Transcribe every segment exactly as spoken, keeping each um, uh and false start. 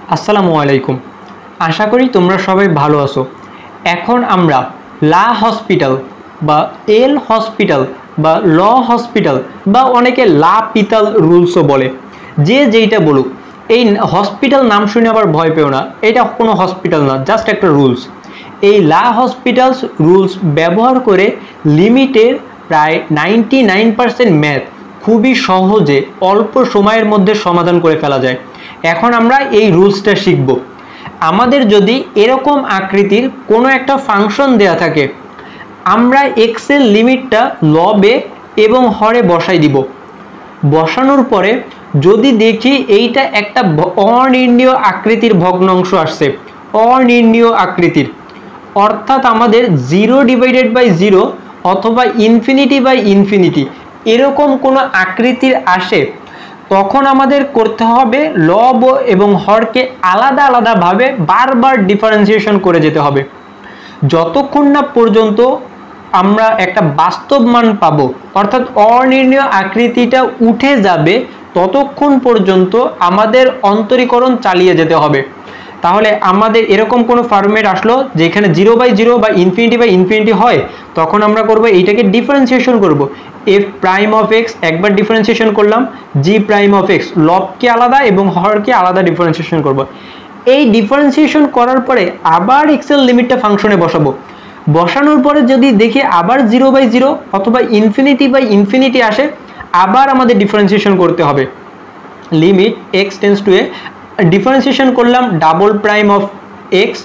আসসালামু আলাইকুম। আশা করি তোমরা সবাই ভালো আছো। এখন আমরা লা হসপিটাল বা এল হসপিটাল বা ল হসপিটাল বা অনেকে লা পিতাল রুলসও বলে, যে যেইটা বলুক। এই হসপিটাল নাম শুনে আবার ভয় পেও না, এটা কোনো হসপিটাল না, জাস্ট একটা রুলস। এই লা হসপিটালস রুলস ব্যবহার করে লিমিটের প্রায় নাইনটি নাইন পার্সেন্ট ম্যাথ খুবই সহজে অল্প সময়ের মধ্যে সমাধান করে ফেলা যায়। এখন আমরা এই রুলসটা শিখব। আমাদের যদি এরকম আকৃতির কোনো একটা ফাংশন দেয়া থাকে, আমরা এক্সের লিমিটটা লবে এবং হরে বসাই দিব। বসানোর পরে যদি দেখি এইটা একটা অনির্ণীয় আকৃতির ভগ্নাংশ আসছে, অনির্ণীয় আকৃতির, অর্থাৎ আমাদের জিরো ডিভাইডেড বাই জিরো অথবা ইনফিনিটি বাই ইনফিনিটি এরকম কোনো আকৃতির আসে, তখন আমাদের করতে হবে লব এবং হরকে আলাদা আলাদাভাবে বারবার ডিফারেন্সিয়েশন করে যেতে হবে, যতক্ষণ না পর্যন্ত আমরা একটা বাস্তব মান পাবো, অর্থাৎ অনির্ণীয় আকৃতিটা উঠে যাবে, ততক্ষণ পর্যন্ত আমাদের অন্তরীকরণ চালিয়ে যেতে হবে। তাহলে আমাদের এরকম কোনো ফরম্যাট আসলো যেখানে জিরো বাই জিরো বা ইনফিনিটি বাই ইনফিনিটি হয়, তখন আমরা করব এইটাকে ডিফারেন্সিয়েশন করব। এফ প্রাইম অফ এক্স একবার ডিফারেন্সিয়েশন করলাম, জি প্রাইম অফ এক্স লবকে আলাদা এবং হরকে আলাদা ডিফারেন্সিয়েশন করব। এই ডিফারেন্সিয়েশন করার পরে আবার এক্সের লিমিটটা ফাংশনে বসাবো। বসানোর পরে যদি দেখি আবার জিরো বাই জিরো অথবা ইনফিনিটি বাই ইনফিনিটি আসে, আবার আমাদের ডিফারেন্সিয়েশন করতে হবে। Limit x tends to a differentiation করলাম double prime of x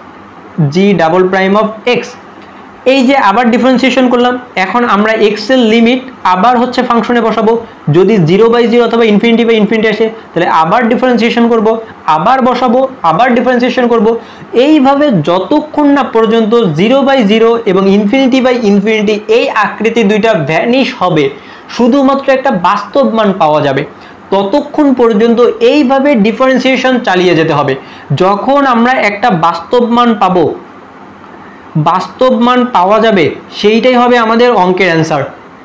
g double prime of x, এই যে আবার ডিফারেন্সিয়েশন করলাম। এখন আমরা এক্সের লিমিট আবার হচ্ছে ফাংশনে বসাবো। যদি জিরো বাই জিরো অথবা ইনফিনিটি বাই ইনফিনিটি আসে, তাহলে আবার ডিফারেন্সিয়েশন করব, আবার বসাবো, আবার ডিফারেন্সিয়েশন করব। এইভাবে যতক্ষণ না পর্যন্ত জিরো বাই জিরো এবং ইনফিনিটি বাই ইনফিনিটি এই আকৃতি দুইটা ভ্যানিশ হবে, শুধুমাত্র একটা বাস্তব মান পাওয়া যাবে, ততক্ষণ পর্যন্ত এইভাবে ডিফারেন্সিয়েশন চালিয়ে যেতে হবে। যখন আমরা একটা বাস্তব মান পাবো, বাস্তব মান পাওয়া যাবে, সেইটাই হবে আমাদের অঙ্কের অ্যান্সার।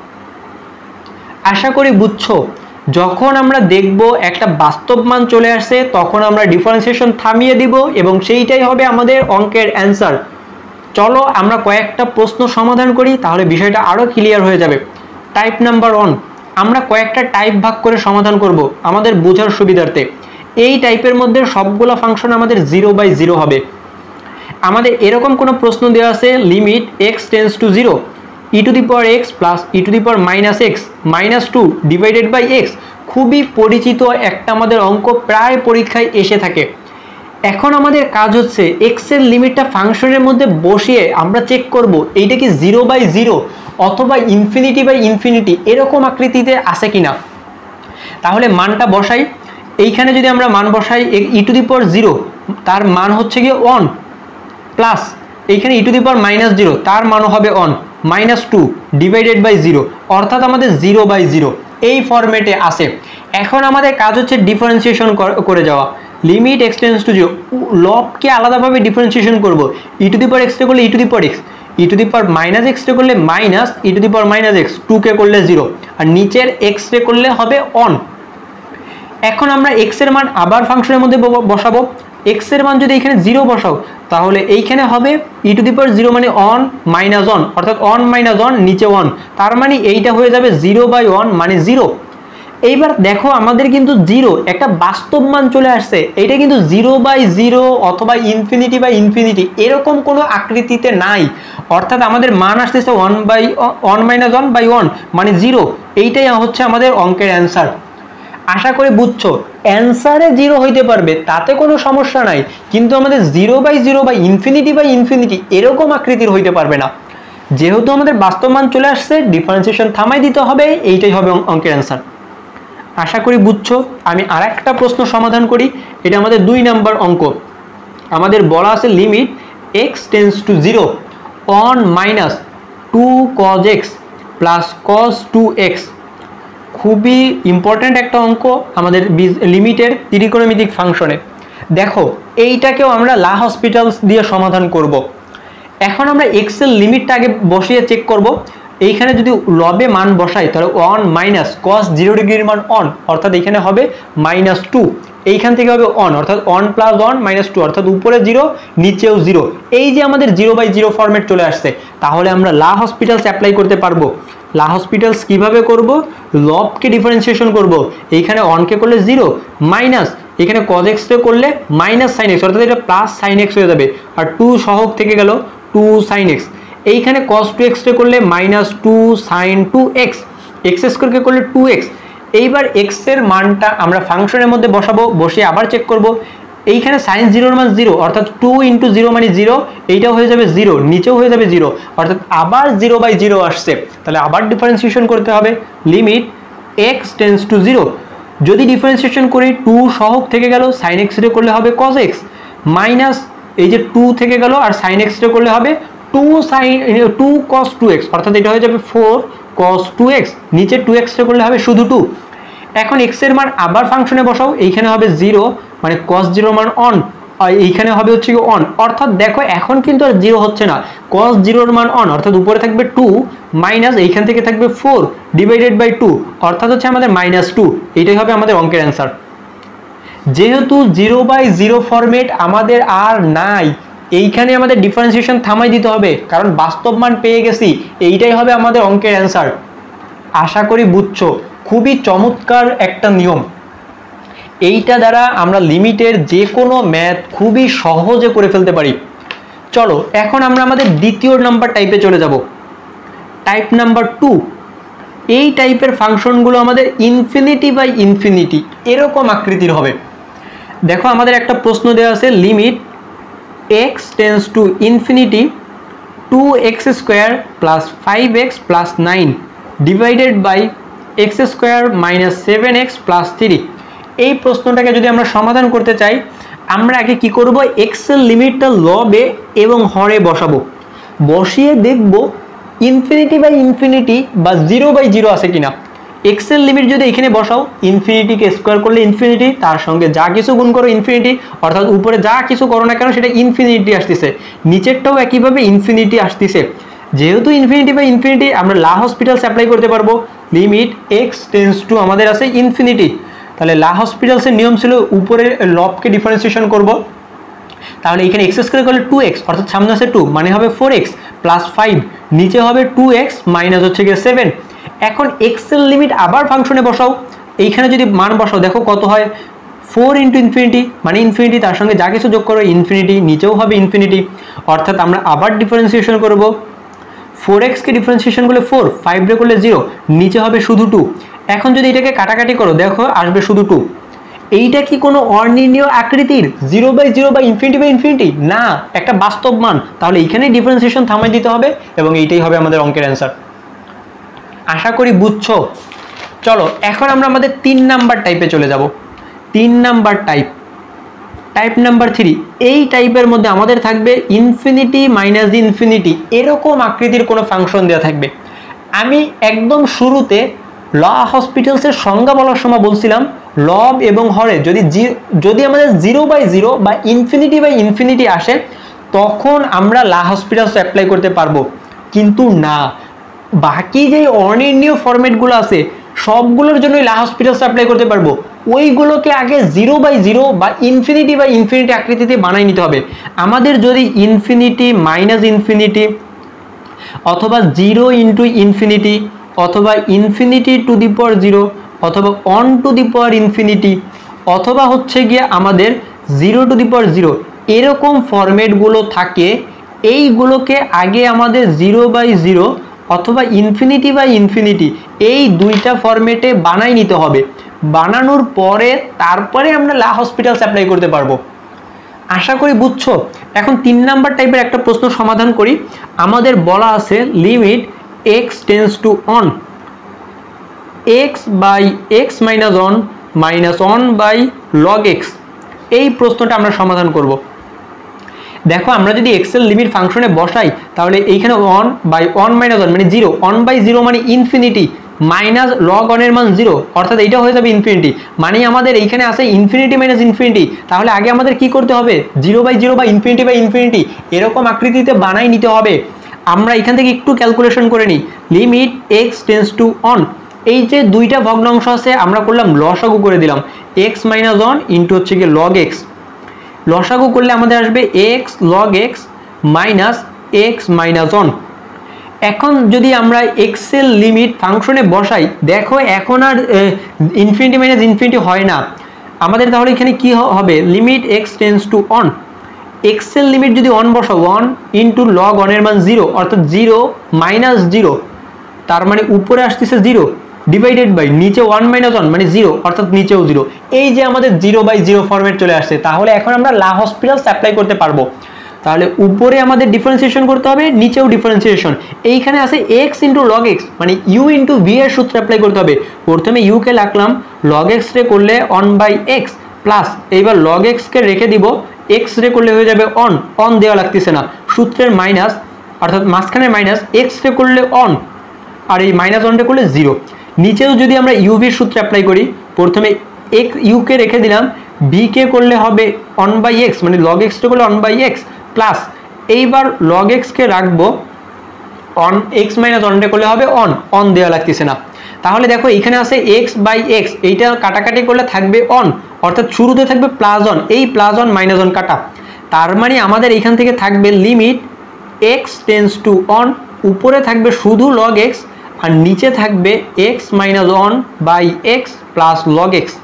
আশা করি বুঝছো। যখন আমরা দেখব একটা বাস্তব মান চলে আসছে, তখন আমরা ডিফারেন্সিয়েশন থামিয়ে দিব এবং সেইটাই হবে আমাদের অঙ্কের অ্যান্সার। চলো আমরা কয়েকটা প্রশ্ন সমাধান করি, তাহলে বিষয়টা আরও ক্লিয়ার হয়ে যাবে। টাইপ নাম্বার ওয়ান, আমরা কয়েকটা টাইপ ভাগ করে সমাধান করব আমাদের বোঝার সুবিধার্থে। এই টাইপের মধ্যে সবগুলো ফাংশন আমাদের জিরো বাই জিরো হবে। আমাদের এরকম কোনো প্রশ্ন দেওয়া আছে, limit x tends to zero e to the power x plus e to the power minus x minus two divided by x. খুবই পরিচিত একটা আমাদের অঙ্ক, প্রায় পরীক্ষায় এসে থাকে। এখন আমাদের কাজ হচ্ছে এক্সের লিমিটটা ফাংশনের মধ্যে বসিয়ে আমরা চেক করব এইটা কি জিরো বাই জিরো অথবা ইনফিনিটি বাই ইনফিনিটি এরকম আকৃতিতে আছে কিনা। তাহলে মানটা বসাই। এইখানে যদি আমরা মান বসাই, ই টু দি পাওয়ার জিরো তার মান হচ্ছে গিয়ে ওয়ান, প্লাস এইখানে e to the power minus zero তার মানও হবে one, minus two divided by zero, অর্থাৎ আমাদের জিরো বাই জিরো এই ফরম্যাটে আসে। এখন আমাদের কাজ হচ্ছে ডিফারেন্সিয়েশন করে যাওয়া। Limit x tends to zero, লবকে আলাদাভাবে ডিফারেন্সিয়েশন করবো। ই টু দি পাওয়ার এক্সটা করলে e to the power x, e to the power minus এক্সটা করলে minus e to the power minus x, টুকে করলে জিরো, আর নিচের এক্সরে করলে হবে অন। এখন আমরা এক্স এর মান আবার ফাংশনের মধ্যে বসাবো। এক্স এর মান যদি এখানে জিরো বসাও, তাহলে এইখানে হবে e to the power zero মানে অন মাইনাস অন, অর্থাৎ অন মাইনাস অন নিচে ওয়ান, তার মানে এইটা হয়ে যাবে জিরো বাই ওয়ান মানে জিরো। এইবার দেখো আমাদের কিন্তু জিরো একটা বাস্তব মান চলে আসছে, এইটা কিন্তু জিরো বাই জিরো অথবা ইনফিনিটি বাই ইনফিনিটি এরকম কোনো আকৃতিতে নাই, অর্থাৎ আমাদের মান আসতেছে one by one minus one by one মানে জিরো। এইটাই হচ্ছে আমাদের অঙ্কের অ্যান্সার। আশা করি বুঝছো। অ্যান্সারে জিরো হইতে পারবে, তাতে কোনো সমস্যা নাই, কিন্তু আমাদের জিরো বাই জিরো বা ইনফিনিটি বাই ইনফিনিটি এরকম আকৃতির হইতে পারবে না। যেহেতু আমাদের বাস্তব মান চলে আসছে, ডিফারেন্সিয়েশন থামাই দিতে হবে, এইটাই হবে অঙ্কের অ্যান্সার। আশা করি বুঝছো। আমি আর একটা প্রশ্ন সমাধান করি, এটা আমাদের দুই নাম্বার অঙ্ক। আমাদের বলা আছে limit x tends to zero one minus two cos x plus cos two x. খুবই ইম্পর্ট্যান্ট একটা অঙ্ক আমাদের লিমিটের ত্রিকোণমিতিক ফাংশনে। দেখো এইটাকেও আমরা লা হসপিটালস দিয়ে সমাধান করব। এখন আমরা এক্সের লিমিটটা আগে বসিয়ে চেক করব। এইখানে যদি লবে মান বসাই, তাহলে ওয়ান মাইনাস কস জিরো ডিগ্রির মান অন, অর্থাৎ এখানে হবে মাইনাস টু, এইখান থেকে হবে অন, অর্থাৎ one plus one minus two, অর্থাৎ উপরে জিরো নিচেও জিরো। এই যে আমাদের জিরো বাই জিরো ফরম্যাট চলে আসছে, তাহলে আমরা লা হসপিটালস অ্যাপ্লাই করতে পারবো। লা হসপিটালস কিভাবে করব? লবকে ডিফারেন্সিয়েশন করব, এইখানে অনকে করলে জিরো মাইনাস এখানে কজ এক্স রে করলে মাইনাস সাইন এক্স, অর্থাৎ এটা প্লাস সাইন এক্স হয়ে যাবে, আর টু সহগ থেকে গেল টু সাইন এক্স। এইখানে কস টু এক্স রে করলে minus two sine two x, x স্কোয়ারকে করলে টু এক্স। এইবার এক্স এর মানটা আমরা ফাংশনের মধ্যে বসাবো, বসিয়ে আবার চেক করব। এইখানে সাইন জিরোর মান জিরো, অর্থাৎ টু ইন্টু জিরো মানে জিরো, এইটাও হয়ে যাবে জিরো, নিচেও হয়ে যাবে জিরো, অর্থাৎ আবার জিরো বাই জিরো আসছে। তাহলে আবার ডিফারেন্সিয়েশন করতে হবে, limit x tends to zero. যদি ডিফারেন্সিয়েশন করি টু সহগ থেকে গেল, সাইন এক্স রে করলে হবে কজ এক্স, মাইনাস এই যে টু থেকে গেল আর সাইন এক্স রে করলে হবে two sine two cos two x, অর্থাৎ এটা হয়ে যাবে ফোর কস টু এক্স, নিচে টু এক্স রে করলে হবে শুধু টু। এখন এক্স এর মান আবার ফাংশনে বসাও, এইখানে হবে জিরো মানে কস জিরো মান অন, আর এইখানে হবে হচ্ছে কি অন, অর্থাৎ দেখো এখন কিন্তু আর জিরো হচ্ছে না, কস জিরোর মান অন, অর্থাৎ উপরে থাকবে টু মাইনাস এইখান থেকে থাকবে ফোর ডিভাইডেড বাই টু, অর্থাৎ হচ্ছে আমাদের মাইনাস টু। এইটাই হবে আমাদের অঙ্কের অ্যান্সার। যেহেতু জিরো বাই জিরো ফরম্যাট আমাদের আর নাই, এইখানে আমাদের ডিফারেন্সিয়েশন থামাই দিতে হবে, কারণ বাস্তব মান পেয়ে গেছি, এইটাই হবে আমাদের অঙ্কের অ্যান্সার। আশা করি বুঝছো, খুবই চমৎকার একটা নিয়ম। এইটা দ্বারা আমরা লিমিটের যে কোনো ম্যাথ খুবই সহজে করে ফেলতে পারি। চলো এখন আমরা আমাদের দ্বিতীয় নাম্বার টাইপে চলে যাব, টাইপ নাম্বার টু। এই টাইপের ফাংশনগুলো আমাদের ইনফিনিটি বাই ইনফিনিটি এরকম আকৃতির হবে। দেখো আমাদের একটা প্রশ্ন দেওয়া আছে, limit x tends to infinity two x square plus five x plus nine divided by x square minus seven x plus three. এই প্রশ্নটাকে যদি আমরা সমাধান করতে চাই, আমরা আগে কি করব, এক্সের লিমিটটা লবে এবং হরে বসাবো, বসিয়ে দেখব ইনফিনিটি বাই ইনফিনিটি বা জিরো বাই জিরো আছে কিনা। এক্সের লিমিট যদি এখানে বসাও, ইনফিনিটিকে স্কোয়ার করলে ইনফিনিটি, তার সঙ্গে যা কিছু গুণ করো ইনফিনিটি, অর্থাৎ উপরে যা কিছু করো না কেন সেটা ইনফিনিটি আসতেছে, নিচেরটাও একইভাবে ইনফিনিটি আসতেছে। যেহেতু ইনফিনিটি বাই ইনফিনিটি, আমরা লা হসপিটালস অ্যাপ্লাই করতে পারবো, লিমিট এক্স টেন্স টু আমাদের আছে ইনফিনিটি। তাহলে লা হসপিটালসের নিয়ম ছিল উপরের লবকে ডিফারেন্সিয়েশন করব, তাহলে এখানে এক্স স্কোয়ার করলে টু এক্স, অর্থাৎ সামনে আছে টু মানে হবে ফোর এক্স প্লাস ফাইভ, নিচে হবে টু এক্স মাইনাস হচ্ছে গিয়ে সেভেন। এখন এক্স এর লিমিট আবার ফাংশনে বসাও, এইখানে যদি মান বসাও দেখো কত হয়, ফোর ইন্টু ইনফিনিটি মানে ইনফিনিটি, তার সঙ্গে যা কিছু যোগ করো ইনফিনিটি, নিচেও হবে ইনফিনিটি, অর্থাৎ আমরা আবার ডিফারেন্সিয়েশন করব, ফোর এক্সকে ডিফারেন্সিয়েশন করলে ফোর, ফাইভ রে করলে জিরো, নিচে হবে শুধু টু। এখন যদি এটাকে কাটাকাটি করো দেখো আসবে শুধু টু। এইটা কি কোনো অনির্ণীয় আকৃতির জিরো বাই জিরো বা ইনফিনিটি বাই ইনফিনিটি? না, একটা বাস্তব মান, তাহলে এইখানেই ডিফারেন্সিয়েশন থামাই দিতে হবে এবং এইটাই হবে আমাদের অঙ্কের অ্যান্সার। আশা করি বুঝছো। চলো এখন আমরা আমাদের তিন নাম্বার টাইপে চলে যাব। তিন number type, type number three. এই টাইপের মধ্যে আমাদের থাকবে ইনফিনিটি মাইনাস ইনফিনিটি এরকম আকৃতির কোনো ফাংশন দেওয়া থাকবে। আমি একদম শুরুতে লা হসপিটালসের সংজ্ঞা বলার সময় বলছিলাম, লব এবং হরে যদি যদি আমাদের জিরো বাই জিরো বা ইনফিনিটি বাই ইনফিনিটি আসে, তখন আমরা লা হসপিটালস অ্যাপ্লাই করতে পারবো। কিন্তু না, বাকি যে অনির্ণীয় ফরম্যাটগুলো আছে সবগুলোর জন্যই লা হসপিটালস অ্যাপ্লাই করতে পারবো। ওইগুলোকে আগে জিরো বাই জিরো বা ইনফিনিটি বাই ইনফিনিটি আকৃতিতে বানাই নিতে হবে। আমাদের যদি ইনফিনিটি মাইনাস ইনফিনিটি অথবা জিরো ইন্টু ইনফিনিটি অথবা infinity to the power zero অথবা one to the power infinity অথবা হচ্ছে গিয়ে আমাদের zero to the power zero এরকম ফরম্যাটগুলো থাকে, এইগুলোকে আগে আমাদের জিরো বাই জিরো অথবা ইনফিনিটি বাই ইনফিনিটি এই দুইটা ফরম্যাটে বানাই নিতে হবে। বানানোর পরে তারপরে আমরা লা হসপিটালস অ্যাপ্লাই করতে পারবো। আশা করি বুঝছো। এখন তিন নাম্বার টাইপের একটা প্রশ্ন সমাধান করি। আমাদের বলা আছে limit x tends to one x by x minus one minus one by log x. এই প্রশ্নটা আমরা সমাধান করব। দেখো আমরা যদি এক্স এর লিমিট ফাংশনে বসাই তাহলে এইখানে one by one minus one মানে জিরো, অন বাই জিরো মানে ইনফিনিটি, মাইনাস লগ অনের মান জিরো, অর্থাৎ এইটা হয়ে যাবে ইনফিনিটি। মানে আমাদের এইখানে আছে ইনফিনিটি মাইনাস ইনফিনিটি। তাহলে আগে আমাদের কি করতে হবে, জিরো বাই জিরো বা ইনফিনিটি বাই ইনফিনিটি এরকম আকৃতিতে বানাই নিতে হবে। আমরা এখান থেকে একটু ক্যালকুলেশন করে নিই। Limit x tends to one, এই যে দুইটা ভগ্নাংশ আছে আমরা করলাম লসাগু করে দিলাম। এক্স মাইনাস ওয়ান ইন্টু হচ্ছে গিয়ে লগ এক্স, লসাগু করলে আমাদের আসবে x log x minus x minus one. এখন যদি আমরা এক্সের লিমিট ফাংশনে বসাই, দেখো এখন আর ইনফিনিটি মাইনাস ইনফিনিটি হয় না আমাদের, তাহলে এখানে কি হবে limit x tends to one, এক্সের লিমিট যদি অন বসাও ওয়ান ইন্টু লগ ওয়ানের মান জিরো অর্থাৎ জিরো মাইনাস জিরো, তার মানে উপরে আসতেছে জিরো ডিভাইডেড বাই নিচে ওয়ান মাইনাস ওয়ান মানে জিরো অর্থাৎ নিচেও জিরো, এই যে আমাদের জিরো বাই জিরো ফর্মেট চলে আসছে। তাহলে এখন আমরা লা হসপিটালস অ্যাপ্লাই করতে পারবো। তাহলে উপরে আমাদের ডিফারেন্সিয়েশন করতে হবে, নিচেও ডিফারেন্সিয়েশন, এইখানে আছে এক্স ইন্টু লগ এক্স মানে ইউ ইন্টু ভি এর সূত্র অ্যাপ্লাই করতে হবে। প্রথমে ইউকে রাখলাম, লগ এক্স রে করলে অন বাই এক্স প্লাস এইবার লগ এক্সকে রেখে দিব, এক্স রে করলে হয়ে যাবে অন, অন দেওয়া লাগতেছে না, সূত্রের মাইনাস অর্থাৎ মাঝখানে মাইনাস, এক্স রে করলে অন আর এই মাইনাস ওয়ান রে করলে জিরো। নিচেও যদি আমরা ইউভির সূত্র অ্যাপ্লাই করি, প্রথমে এক্স ইউকে রেখে দিলাম, ভিকে করলে হবে অন বাই এক্স মানে লগ এক্স রে করলে অন বাই এক্স প্লাস এইবার লগ এক্সকে রাখবো অন এক্স মাইনাস ওয়ান রে করলে হবে অন, অন দেওয়া লাগতেছে না। তাহলে দেখো এখানে আছে এক্স বাই এক্স, এইটা কাটাকাটি করলে থাকবে অন অর্থাৎ শুরুতে থাকবে প্লাস ওয়ান, এই প্লাস ওয়ান মাইনাস ওয়ান কাটা, তার মানে আমাদের এখান থেকে থাকবে limit x tends to one, উপরে থাকবে শুধু লগ এক্স আর নিচে থাকবে x minus one by x plus log x.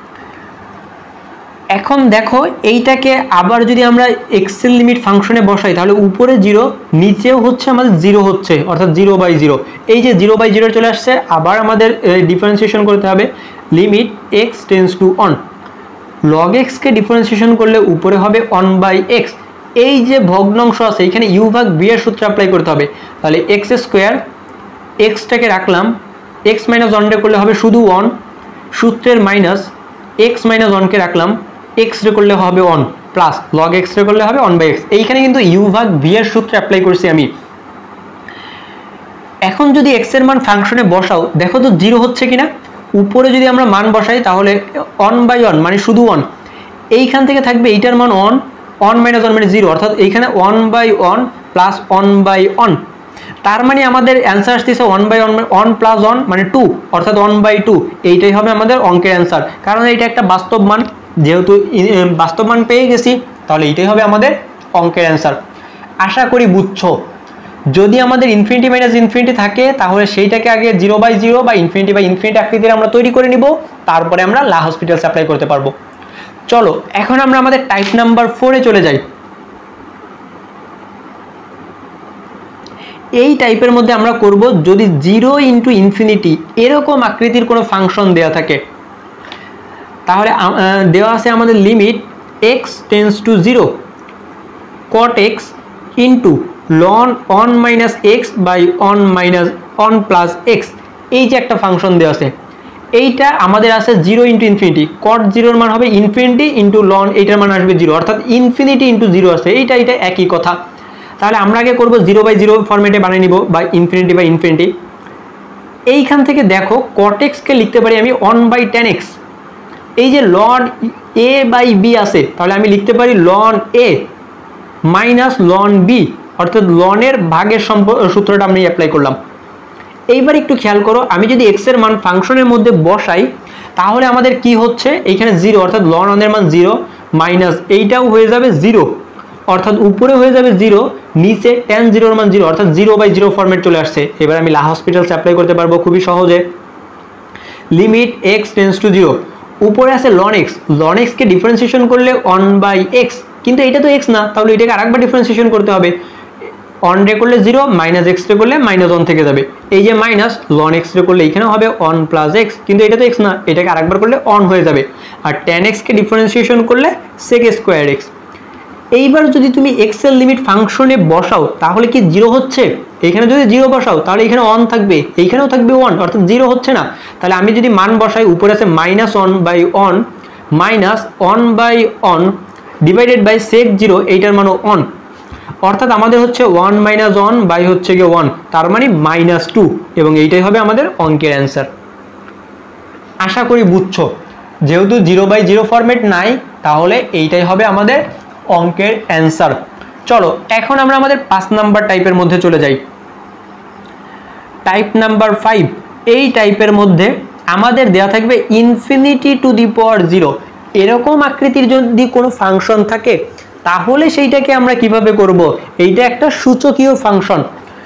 এখন দেখো এইটাকে আবার যদি আমরা এক্সেল লিমিট ফাংশনে বসাই তাহলে উপরে জিরো নিচেও হচ্ছে আমাদের জিরো হচ্ছে অর্থাৎ জিরো বাই জিরো, এই যে জিরো বাই জিরো চলে আসছে, আবার আমাদের ডিফারেন্সিয়েশন করতে হবে limit x tends to one, log এক্সকে ডিফারেন্সিয়েশন করলে উপরে হবে অন বাই এক্স, এই যে ভগ্নাংশ আছে এখানে ইউ ভাগ বি এর সূত্র অ্যাপ্লাই করতে হবে। তাহলে এক্স স্কোয়ার, এক্সটাকে রাখলাম, এক্স মাইনাস ওয়ান রে করলে হবে শুধু ওয়ান, সূত্রের মাইনাস এক্স মাইনাস ওয়ানকে রাখলাম, এক্স রে করলে হবে ওয়ান প্লাস লগ এক্স রে করলে হবে ওয়ান বাই এক্স, এইখানে কিন্তু ইউ ভাগ ভি এর সূত্র অ্যাপ্লাই করছি আমি। এখন যদি এক্স এর মান ফাংশনে বসাও দেখো তো জিরো হচ্ছে কিনা, উপরে যদি আমরা মান বসাই তাহলে ওয়ান বাই ওয়ান মানে শুধু ওয়ান, এইখান থেকে থাকবে এইটার মান ওয়ান, ওয়ান মাইনাস ওয়ান মানে জিরো অর্থাৎ এইখানে one by one plus one by one, তার মানে আমাদের অ্যান্সার আসতেছে one by one one plus one মানে টু অর্থাৎ ওয়ান বাই টু, এইটাই হবে আমাদের অঙ্কের অ্যান্সার। কারণ এইটা একটা বাস্তব মান, যেহেতু বাস্তব মান পেয়ে গেছি তাহলে এইটাই হবে আমাদের অঙ্কের অ্যান্সার। আশা করি বুঝছো। যদি আমাদের ইনফিনিটি মাইনাস ইনফিনিটি থাকে তাহলে সেইটাকে আগে জিরো বাই জিরো বা ইনফিনিটি বাই ইনফিনিটি আকৃতির আমরা তৈরি করে নিব, তারপরে আমরা লা হসপিটালস অ্যাপ্লাই করতে পারবো। চলো এখন আমরা আমাদের টাইপ নাম্বার ফোরে চলে যাই। এই টাইপের মধ্যে আমরা করব যদি জিরো ইন্টু ইনফিনিটি এরকম আকৃতির কোনো ফাংশন দেওয়া থাকে, তাহলে দেওয়া আছে আমাদের limit x tends to zero cot x into ln one minus x by one minus one plus x, এই যে একটা ফাংশন দেওয়া আছে, এইটা আমাদের আছে জিরো ইন্টু ইনফিনিটি, কট জিরোর মান হবে ইনফিনিটি ইন্টু লন, এইটার মান আসবে জিরো অর্থাৎ ইনফিনিটি ইন্টু জিরো আছে, এইটা এটা একই কথা। তাহলে আমরা আগে করবো জিরো বাই জিরো ফর্মেটে বানিয়ে নিব বা ইনফিনিটি বাই ইনফিনিটি। এইখান থেকে দেখো কট এক্সকে লিখতে পারি আমি ওয়ান বাই টেন এক্স, এই যে লন এ বাই বি আছে তাহলে আমি লিখতে পারি ln a minus ln b অর্থাৎ লনের ভাগের সূত্রটা আমি অ্যাপ্লাই করলাম। এইবার একটু খেয়াল করো, আমি যদি এক্স এর মান ফাংশনের মধ্যে বসাই তাহলে আমাদের কি হচ্ছে, এইখানে জিরো অর্থাৎ লন অনের মান জিরো মাইনাস এইটাও হয়ে যাবে জিরো অর্থাৎ উপরে হয়ে যাবে জিরো, নিচে টেন জিরোর মান জিরো অর্থাৎ জিরো বাই জিরো ফর্মেট চলে আসছে। এবার আমি লা হসপিটালস অ্যাপ্লাই করতে পারবো খুবই সহজে। Limit x tends to zero, উপরে আছে লন এক্স, লন এক্সকে ডিফারেন্সিয়েশন করলে ওয়ান বাই এক্স, কিন্তু এটা তো এক্স না, তাহলে এটাকে আরেকবার ডিফারেন্সিয়েশন করতে হবে, অন রে করলে জিরো মাইনাস এক্স রে করলে মাইনাস ওয়ান থেকে যাবে, এই যে মাইনাস লন এক্স রে করলে এখানে হবে ওয়ান প্লাস এক্স, কিন্তু এটা তো এক্স না, এটাকে আরেকবার করলে অন হয়ে যাবে, আর টেন এক্সকে ডিফারেন্সিয়েশন করলে সেক স্কোয়ার এক্স। এইবার যদি তুমি এক্স এর লিমিট ফাংশনে বসাও তাহলে কি জিরো হচ্ছে, এইখানে যদি জিরো বসাও তাহলে এখানে ওয়ান থাকবে, এইখানেও থাকবে ওয়ান অর্থাৎ জিরো হচ্ছে না। তাহলে আমি যদি মান বসাই উপরে আছে minus one by one minus one by one divided by sec zero, এইটার মানও ওয়ান অর্থাৎ আমাদের হচ্ছে ওয়ান মাইনাস ওয়ান বাই হচ্ছে গিয়ে ওয়ান, তার মানে মাইনাস টু, এবং এইটাই হবে আমাদের অঙ্কের অ্যান্সার। আশা করি বুঝছো। যেহেতু জিরো বাই জিরো ফরম্যাট নাই তাহলে এইটাই হবে আমাদের অঙ্কের অ্যান্সার। চলো এখন আমরা আমাদের পাঁচ নাম্বার টাইপের মধ্যে চলে যাই। টাইপ নাম্বার ফাইভ, এই টাইপের মধ্যে আমাদের দেওয়া থাকবে infinity to the power zero. এরকম আকৃতির যদি কোনো ফাংশন থাকে তাহলে সেইটাকে আমরা কিভাবে করব, এইটা একটা সূচকীয় ফাংশন।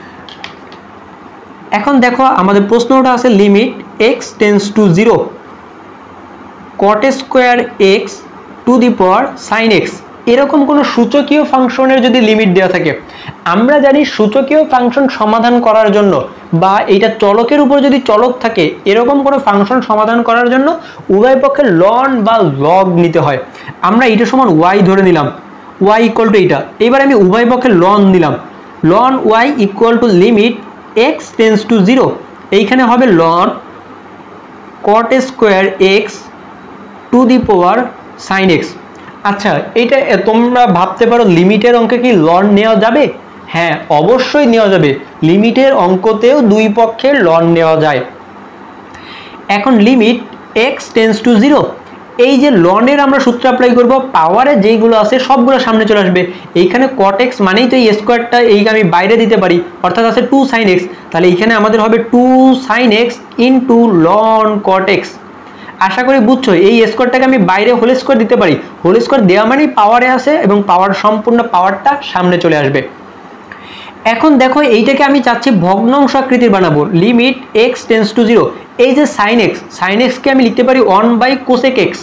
এখন দেখো আমাদের প্রশ্নটা আছে limit x tends to zero cot square x to the power sine x. এরকম কোনো সূচকীয় ফাংশনের যদি লিমিট দেওয়া থাকে, আমরা জানি সূচকীয় ফাংশন সমাধান করার জন্য বা এইটা চলকের উপর যদি চলক থাকে এরকম কোনো ফাংশন সমাধান করার জন্য উভয় পক্ষে লন বা লগ নিতে হয়। আমরা এইটা সমান ওয়াই ধরে নিলাম, ওয়াই ইকুয়াল টু এইটা। এবার আমি উভয় পক্ষে লন দিলাম, ln y equal to limit x tends to zero. এইখানে হবে ln cot square x to the power sine x. আচ্ছা, এটা তোমরা ভাবতে পারো লিমিটের অঙ্কে কি লন নেওয়া যাবে? হ্যাঁ, অবশ্যই নেওয়া যাবে। লিমিটের অঙ্কতেও দুই পক্ষের লন নেওয়া যায়। এখন limit x tends to zero, এই যে লনের আমরা সূত্র অ্যাপ্লাই করব, পাওয়ারে যেইগুলো আছে সবগুলো সামনে চলে আসবে। এইখানে কট এক্স মানেই তো এই স্কোয়ারটা এই আমি বাইরে দিতে পারি, অর্থাৎ আছে টু সাইন এক্স। তাহলে এইখানে আমাদের হবে two sine x into ln cot x. আশা করি বুঝছো, এই স্কোয়ারটাকে আমি বাইরে হোল স্কোয়ার দিতে পারি। হোল স্কোয়ার দেওয়া মানেই পাওয়ারে আসে এবং পাওয়ার সম্পূর্ণ পাওয়ারটা সামনে চলে আসবে। এখন দেখো এইটাকে আমি চাচ্ছি ভগ্নাংশ আকৃতির বানাবো। Limit x tends to zero, এই যে সাইন এক্স, সাইন এক্সকে আমি লিখতে পারি ওয়ান বাই কোসেক এক্স।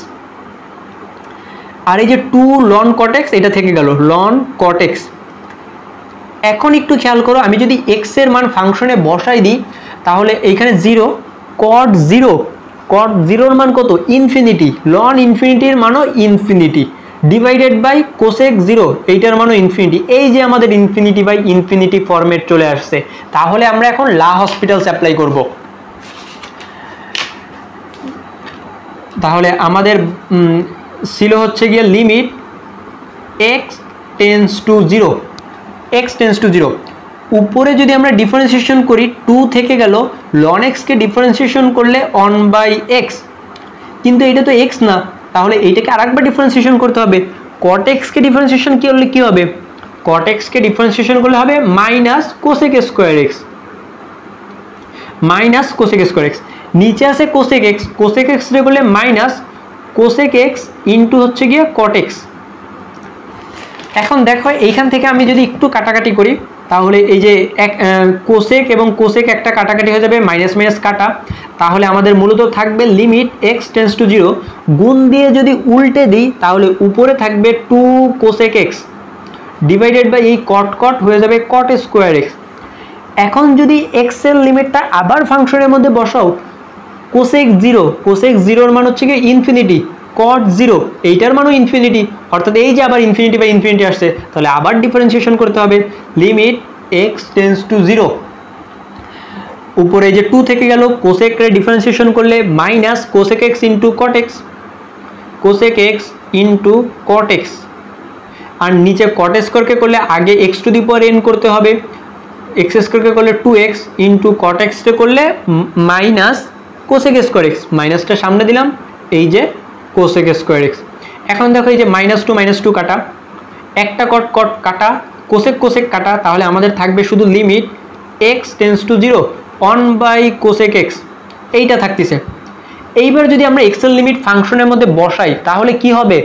আর এই যে টু লন কট এক্স, এটা থেকে গেল লন কট এক্স। এখন একটু খেয়াল করো, আমি যদি এক্স এর মান ফাংশনে বসাই দিই তাহলে এইখানে জিরো, কট জিরো, কট জিরোর মান কত? ইনফিনিটি। লন ইনফিনিটির মানও infinity, divided by cosec zero, এইটার মানও ইনফিনিটি। এই যে আমাদের ইনফিনিটি বাই ইনফিনিটি ফরম্যাট চলে আসছে। তাহলে আমরা এখন লা হসপিটালস অ্যাপ্লাই করব। তাহলে আমাদের ছিল হচ্ছে গিয়ে limit x tends to zero, x tends to zero. উপরে যদি আমরা ডিফারেন্সিয়েশন করি, টু থেকে গেল, লন এক্সকে ডিফারেন্সিয়েশন করলে ওয়ান বাই এক্স, কিন্তু এটা তো এক্স না, তাহলে এইটাকে আরেকবার ডিফারেন্সিয়েশন করতে হবে। কট এক্সকে ডিফারেন্সিয়েশন কি করলে কি হবে? কট এক্সকে ডিফারেন্সিয়েশন করলে হবে minus cosec square x, minus cosec square x. নিচে আছে কোসেক এক্স, কোসেক এক্স রে করলে মাইনাস কোসেক এক্স ইন্টু হচ্ছে গিয়ে কট এক্স। এখন দেখো এইখান থেকে আমি যদি একটু কাটাকাটি করি তাহলে এই যে এক কোসেক এবং কোসেক একটা কাটাকাটি হয়ে যাবে, মাইনাস মাইনাস কাটা। তাহলে আমাদের মূলত থাকবে limit x tends to zero, গুণ দিয়ে যদি উল্টে দিই তাহলে উপরে থাকবে two cosec x divided by এই কট কট হয়ে যাবে কট স্কোয়ার এক্স। এখন যদি এক্স এর লিমিটটা আবার ফাংশনের মধ্যে বসাও, কোসেক জিরো, কোসেক জিরোর মান হচ্ছে কি ইনফিনিটি, কট জিরো এইটার মানও ইনফিনিটি, অর্থাৎ এই যে আবার ইনফিনিটি বাই ইনফিনিটি আসছে, তাহলে আবার ডিফারেন্সিয়েশন করতে হবে। Limit x tends to zero, উপরে যে টু থেকে গেল, কোসেকরে ডিফারেন্সিয়েশন করলে minus cosec x into cot x, cosec x into cot x. আর নিচে কট স্কোয়ারকে করলে আগে x to the power n করতে হবে, এক্স স্কোয়ারকে করলে টু এক্স ইন্টু কট এক্সকে করলে মাইনাস কোসেক স্কোয়ার এক্স, মাইনাসটা সামনে দিলাম, এই যে কোসেক স্কোয়ার এক্স। এখন দেখো এই যে মাইনাস টু মাইনাস টু কাটা, একটা কট কট কাটা, কোসেক কোসেক কাটা, তাহলে আমাদের থাকবে শুধু limit x tends to zero one by cosec x, এইটা থাকতেছে। এইবার যদি আমরা এক্সের লিমিট ফাংশনের মধ্যে বসাই তাহলে কি হবে?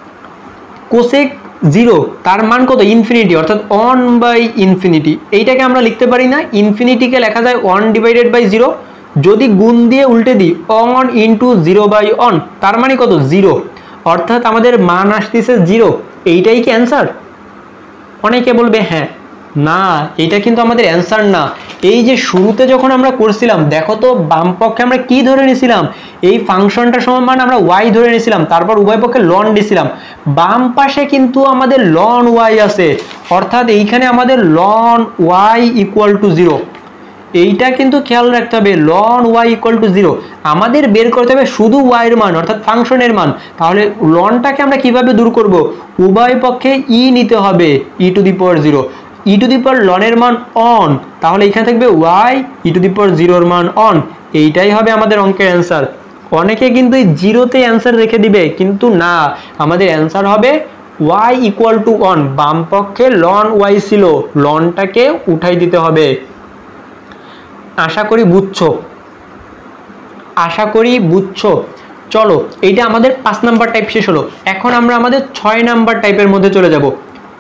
কোসেক জিরো তার মান কত? ইনফিনিটি, অর্থাৎ ওয়ান বাই ইনফিনিটি। এইটাকে আমরা লিখতে পারি না, ইনফিনিটিকে লেখা যায় ওয়ান ডিভাইডেড বাই জিরো, যদি গুণ দিয়ে উল্টে দিই one into zero by one, তার মানে কত? জিরো, অর্থাৎ আমাদের মান আসতেছে জিরো। এইটাই কি অ্যান্সার? অনেকে বলবে হ্যাঁ, না এটা কিন্তু আমাদের অ্যান্সার না। এই যে শুরুতে যখন আমরা করছিলাম দেখো তো বাম পক্ষে আমরা কি ধরে নিয়েছিলাম? এই ফাংশনটার সমান আমরা ওয়াই ধরে নিয়েছিলাম, তারপর উভয় পক্ষে লন দিয়েছিলাম। বাম পাশে কিন্তু আমাদের লন ওয়াই আছে, অর্থাৎ এইখানে আমাদের ln y equal to zero. এইটা কিন্তু খেয়াল রাখতে হবে, ln y equal to zero. আমাদের বের করতে হবে শুধু ওয়াইয়ের মান, অর্থাৎ ফাংশনের মান। তাহলে লনটাকে আমরা কিভাবে দূর করব? উভয় পক্ষে ই নিতে হবে, e to the power zero, e to the power লনের মান অন, তাহলে এখানে থাকবে ওয়াই ই টু দি পাওয়ার জিরোর মান অন। এইটাই হবে আমাদের অঙ্কের অ্যান্সার। অনেকে কিন্তু এই জিরোতে অ্যান্সার রেখে দিবে, কিন্তু না, আমাদের অ্যান্সার হবে ওয়াই ইকুয়াল টু ওয়ান। বাম পক্ষে লন ওয়াই ছিল, লনটাকে উঠাই দিতে হবে। আশা করি বুঝছো। আশা করি বুঝছো। চলো এইটা আমাদের পাঁচ নাম্বার টাইপ শেষ হলো। এখন আমরা আমাদের ছয় নাম্বার টাইপের মধ্যে চলে যাব।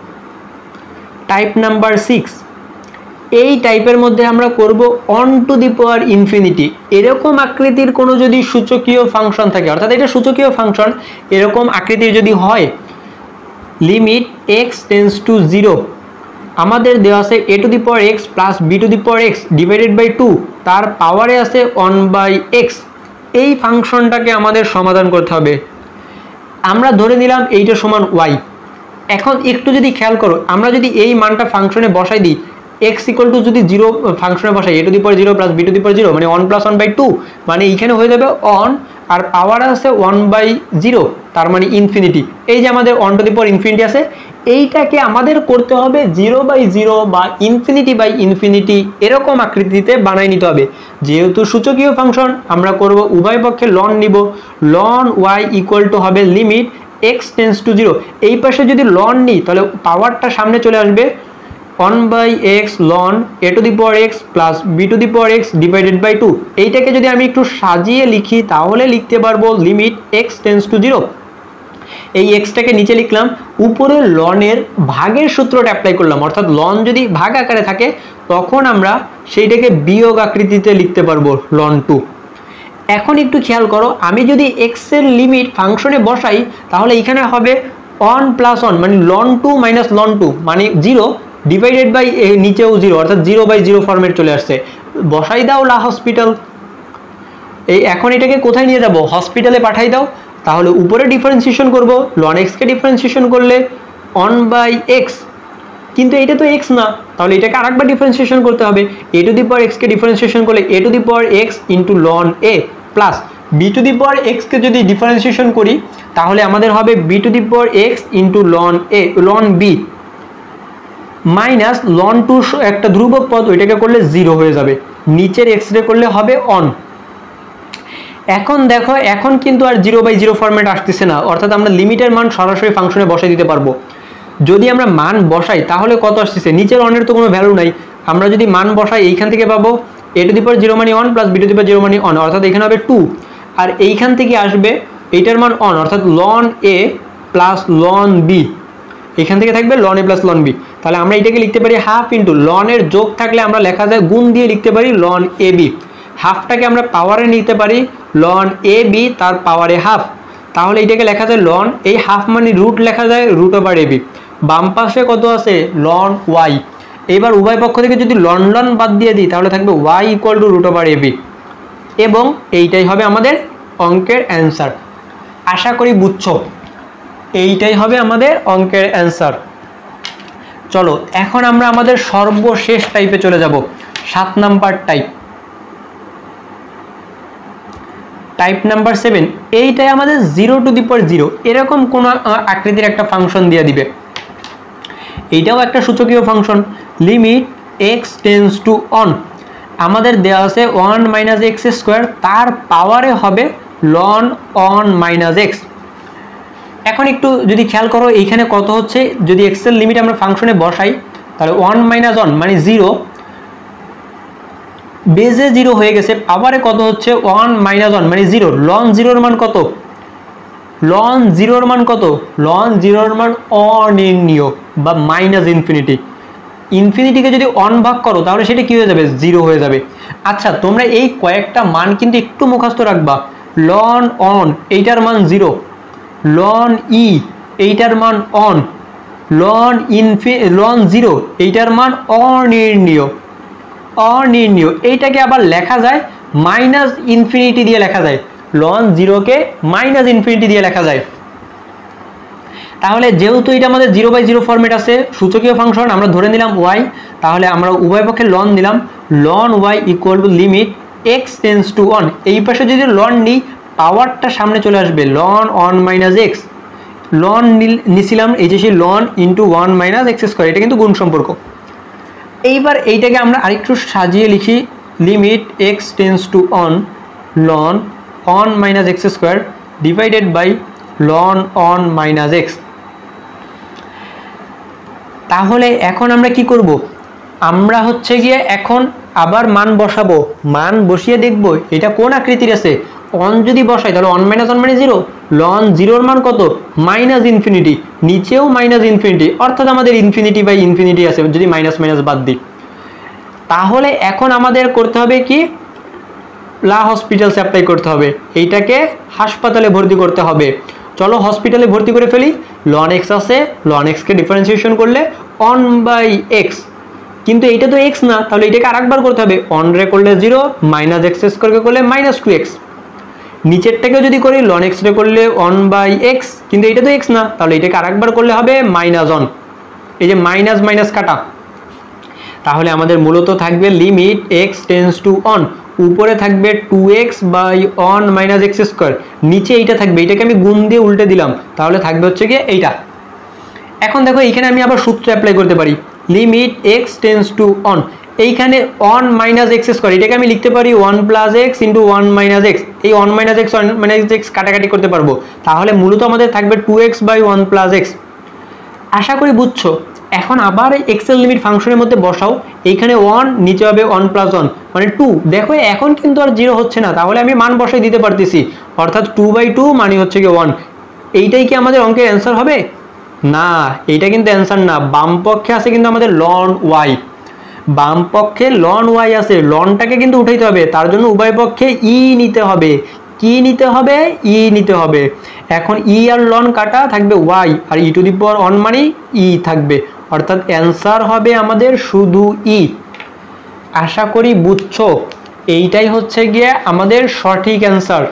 Type number six. এই টাইপের মধ্যে আমরা করব one to the power infinity. এরকম আকৃতির কোনো যদি সূচকীয় ফাংশন থাকে, অর্থাৎ এটা সূচকীয় ফাংশন, এরকম আকৃতির যদি হয়, limit x tends to zero, আমাদের দেওয়া আছে a to the power x plus b to the power x divided by two, তার পাওয়ারে আছে ওয়ান বাই এক্স। এই ফাংশনটাকে আমাদের সমাধান করতে হবে। আমরা ধরে নিলাম এইটা সমান ওয়াই। এখন একটু যদি খেয়াল করো, আমরা যদি এই মানটা ফাংশনে বসাই দিই, এক্স ইকুয়াল টু যদি জিরো ফাংশনে বসাই, a to the power zero plus b to the power zero মানে one plus one by two, মানে এইখানে হয়ে যাবে অন আর পাওয়ার আছে ওয়ান বাই জিরো, তার মানে ইনফিনিটি। এই যে আমাদের one to the power infinity আছে, এইটাকে আমাদের করতে হবে জিরো বাই জিরো বা ইনফিনিটি বাই ইনফিনিটি এরকম আকৃতিতে বানাই নিতে হবে। যেহেতু সূচকীয় ফাংশন, আমরা করব উভয় পক্ষে লন নিব। লন ওয়াই ইকুয়াল টু হবে limit x tends to zero. এই পাশে যদি লন নিই তাহলে পাওয়ারটা সামনে চলে আসবে one by x ln a to the power x plus b to the power x divided by two. এইটাকে যদি আমি একটু সাজিয়ে লিখি তাহলে লিখতে পারবো limit x tends to zero. এই এক্সটাকে নিচে লিখলাম, উপরে লনের ভাগের সূত্রটা অ্যাপ্লাই করলাম, অর্থাৎ লন যদি ভাগ আকারে থাকে তখন আমরা সেইটাকে বিয়োগ আকৃতিতে লিখতে পারবো লন টু। এখন একটু খেয়াল করো, আমি যদি এক্স এর লিমিট ফাংশনে বসাই তাহলে এখানে হবে ওয়ান প্লাস ওয়ান মানে ln two minus ln two মানে জিরো ডিভাইডেড বাই নিচেও জিরো, অর্থাৎ জিরো বাই জিরো ফর্মেট চলে আসছে। বসাই দাও লা হসপিটাল। এই এখন এটাকে কোথায় নিয়ে যাব? হসপিটালে পাঠাই দাও। তাহলে উপরে ডিফারেন্সিয়েশন করব, লন এক্সকে ডিফারেন্সিয়েশন করলে ওয়ান বাই এক্স, কিন্তু এটা তো এক্স না, তাহলে এটাকে আরেকবার ডিফারেন্সিয়েশন করতে হবে। এ টু দি পাওয়ার এক্সকে ডিফারেন্সিয়েশন করলে a to the power x into ln a plus b to the power এক্সকে যদি ডিফারেন্সিয়েশন করি তাহলে আমাদের হবে b to the power x into ln a ln b minus ln two একটা ধ্রুবক পদ, ওইটাকে করলে জিরো হয়ে যাবে, নিচের এক্স রে করলে হবে অন। এখন দেখো এখন কিন্তু আর জিরো বাই জিরো ফরম্যাট আসতেছে না, অর্থাৎ আমরা লিমিটের মান সরাসরি ফাংশনে বসাই দিতে পারবো। যদি আমরা মান বসাই তাহলে কত আসতেছে? নিচের অনের তো কোনো ভ্যালু নাই, আমরা যদি মান বসাই এইখান থেকে পাবো a to the power zero মানে one plus b to the power zero মানে ওয়ান, অর্থাৎ এখানে হবে টু, আর এইখান থেকে আসবে এইটার মান ওয়ান, অর্থাৎ ln a plus ln b, এখান থেকে থাকবে ln a plus ln b. তাহলে আমরা এটাকে লিখতে পারি হাফ ইন্টু লনের যোগ থাকলে আমরা লেখা যায় গুণ দিয়ে লিখতে পারি লন এ বি। হাফটাকে আমরা পাওয়ারে নিতে পারি লন এ বি তার পাওয়ারে হাফ, তাহলে এটাকে লেখা যায় লন, এই হাফ মানে রুট লেখা যায় রুট ওভার এ বি। বাম পাশে কত আছে? Ln y. এবার উভয় পক্ষ থেকে যদি লন লন বাদ দিয়ে দিই তাহলে থাকবে y equal to root over a b, এবং এইটাই হবে আমাদের অঙ্কের অ্যান্সার। আশা করি বুঝছো, এইটাই হবে আমাদের অঙ্কের অ্যান্সার। চলো এখন আমরা আমাদের সর্বশেষ টাইপে চলে যাব, সাত number type. Type number seven. এইটাই আমাদের zero to the power zero এরকম কোন আকৃতির একটা ফাংশন দিয়ে দিবে। এইটাও একটা সূচকীয় function, limit x tends to one, আমাদের দেওয়া আছে ওয়ান মাইনাস এক্স স্কোয়ার, তার পাওয়ারে হবে লন অন মাইনাস এক্স। এখন একটু যদি খেয়াল করো এইখানে কত হচ্ছে, যদি এক্স এর লিমিট আমরা ফাংশনে বসাই তাহলে ওয়ান মাইনাস ওয়ান মানে জিরো, বেজে জিরো হয়ে গেছে, পাওয়ারে কত হচ্ছে ওয়ান মাইনাস ওয়ান মানে জিরো, লন জিরোর মান কত? লন জিরোর মান কত? লন জিরোর মান অনির্ণীয় বা মাইনাস ইনফিনিটি। ইনফিনিটিকে যদি অন ভাগ করো তাহলে সেটা কি হয়ে যাবে? জিরো হয়ে যাবে। আচ্ছা তোমরা এই কয়েকটা মান কিন্তু একটু মুখস্থ রাখবা। লন অন এইটার মান জিরো, লন ই এইটার মান one, ln infinity ln zero এইটার মান অনির্ণীয়। অনির্ণীয় এইটাকে আবার লেখা যায় মাইনাস ইনফিনিটি দিয়ে লেখা যায়, লন জিরোকে মাইনাস ইনফিনিটি দিয়ে লেখা যায়। তাহলে যেহেতু এটা আমাদের জিরো বাই জিরো ফরম্যাট আছে, সূচকীয় ফাংশন, আমরা ধরে নিলাম ওয়াই, তাহলে আমরা উভয় পক্ষে লন দিলাম, ln y equal to limit x tends to one. এই পাশে যদি লন নিই পাওয়ারটা সামনে চলে আসবে ln one minus x, ln নিছিলাম এই যে সেই ln into one minus x square, এটা কিন্তু গুণ সম্পর্ক। এইবার এইটাকে আমরা আরেকটু সাজিয়ে লিখি, limit x tends to one ln one minus x square divided by ln one minus x. তাহলে এখন আমরা কি করব? আমরা হচ্ছে গিয়ে এখন আবার মান বসাবো, মান বসিয়ে দেখব এটা কোন আকৃতির আছে। অন যদি বসাই তাহলে অন মাইনাস অন মানে জিরো, লন জিরোর মান কত মাইনাস ইনফিনিটি, নিচেও মাইনাস ইনফিনিটি, অর্থাৎ আমাদের ইনফিনিটি বাই ইনফিনিটি আছে যদি মাইনাস মাইনাস বাদ দিই। তাহলে এখন আমাদের করতে হবে কি, লা হসপিটালস অ্যাপ্লাই করতে হবে, এইটাকে হাসপাতালে ভর্তি করতে হবে। চলো হসপিটালে ভর্তি করে ফেলি। লন এক্স আছে, লন এক্সকে ডিফারেন্সিয়েশন করলে অন বাই এক্স, কিন্তু এইটা তো এক্স না, তাহলে এটাকে আরেকবার করতে হবে। অন রে করলে জিরো, মাইনাস এক্স স্কোয়ারকে করলে মাইনাস টু এক্স। নিচেরটাকেও যদি করি লন এক্স রে করলে অন বাই এক্স, কিন্তু এটা তো এক্স না, তাহলে এটাকে আরেকবার করলে হবে মাইনাস অন। এই যে মাইনাস মাইনাস কাটা, তাহলে আমাদের মূলত থাকবে limit x tends to one, উপরে থাকবে two x by one minus x square, নিচে এইটা থাকবে, এটাকে আমি গুণ দিয়ে উল্টে দিলাম, তাহলে থাকবে হচ্ছে গিয়ে এইটা। এখন দেখো এইখানে আমি আবার সূত্র অ্যাপ্লাই করতে পারি, limit x tends to one, এইখানে অন মাইনাস এক্স স্কোয়ার, এটাকে আমি লিখতে পারি one plus x into one minus x, এই one minus x one minus x কাটাকাটি করতে পারবো, তাহলে মূলত আমাদের থাকবে two x by one plus x. আশা করি বুঝছো। এখন আবার এক্সেল লিমিট ফাংশনের মধ্যে বসাও, এইখানে ওয়ান, নিচে হবে ওয়ান প্লাস ওয়ান মানে টু। দেখো এখন কিন্তু আর জিরো হচ্ছে না, তাহলে আমি মান বসাই দিতে পারতেছি, অর্থাৎ টু বাই টু মানে হচ্ছে কি ওয়ান। এইটাই কি আমাদের অঙ্কের অ্যান্সার হবে? না, এইটা কিন্তু অ্যান্সার না। বাম পক্ষে আছে কিন্তু আমাদের লন ওয়াই, বাম পক্ষে লন ওয়াই আছে, লনটাকে কিন্তু উঠাইতে হবে, তার জন্য উভয় পক্ষে ই নিতে হবে। কি নিতে হবে? ই নিতে হবে। এখন ই আর লন কাটা থাকবে ওয়াই, আর e to the power one মানে ই থাকবে, অর্থাৎ অ্যান্সার হবে আমাদের শুধু ই। আশা করি বুঝছো, এইটাই হচ্ছে গিয়ে আমাদের সঠিক অ্যান্সার।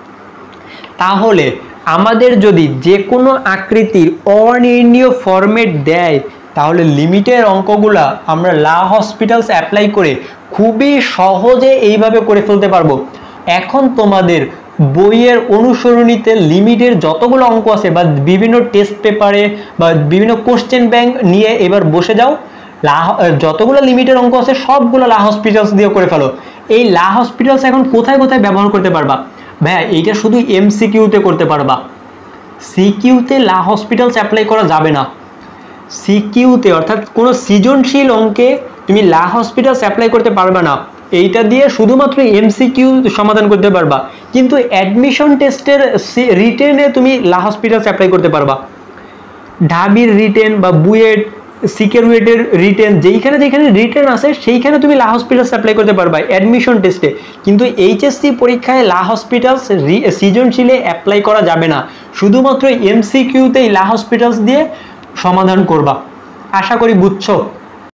তাহলে আমাদের যদি যে কোনো আকৃতির অনির্ণীয় ফরম্যাট দেয়, তাহলে লিমিটের অঙ্কগুলা আমরা লা হসপিটালস অ্যাপ্লাই করে খুবই সহজে এইভাবে করে ফেলতে পারবো। এখন তোমাদের বইয়ের অনুসরণীতে লিমিটের যতগুলো অঙ্ক আছে বা বিভিন্ন টেস্ট পেপারে বা বিভিন্ন কোশ্চেন ব্যাংক নিয়ে এবার বসে যাও, লা যতগুলো লিমিটের অঙ্ক আছে সবগুলো লা হসপিটালস দিয়ে করে ফেলো। এই লা হসপিটালস এখন কোথায় কোথায় ব্যবহার করতে পারবা? ভাইয়া এইটা শুধু এমসিকিউতে করতে পারবা, সিকিউতে লা হসপিটালস অ্যাপ্লাই করা যাবে না। সিকিউতে অর্থাৎ কোনো সৃজনশীল অঙ্কে তুমি লা হসপিটালস অ্যাপ্লাই করতে পারবে না, এইটা দিয়ে শুধুমাত্র এমসিকিউ সমাধান করতে পারবা, কিন্তু অ্যাডমিশন টেস্টের রিটেনে তুমি লা হসপিটালস অ্যাপ্লাই করতে পারবা। ঢাবির রিটেন বা বুয়েট সিকিউরিটির রিটেন, যেইখানে যেখানে রিটেন আছে সেইখানে তুমি লা হসপিটালস অ্যাপ্লাই করতে পারবা অ্যাডমিশন টেস্টে, কিন্তু এইচএসসি পরীক্ষায় লা হসপিটালস সৃজনশীলে অ্যাপ্লাই করা যাবে না, শুধুমাত্র এমসিকিউতেই লা হসপিটালস দিয়ে সমাধান করবা। আশা করি বুঝছো।